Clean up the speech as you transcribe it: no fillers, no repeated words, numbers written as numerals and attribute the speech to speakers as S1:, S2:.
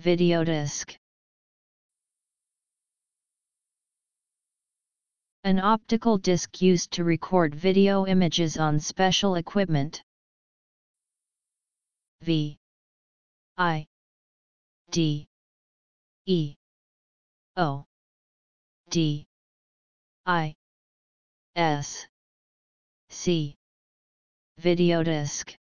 S1: Videodisc. An optical disc used to record video images on special equipment. V I D E O D I S C. Videodisc.